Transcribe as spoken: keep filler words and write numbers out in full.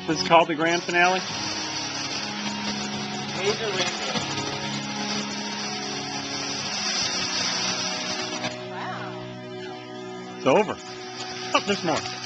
This is called the grand finale? Major win. It's over. Oh, there's more.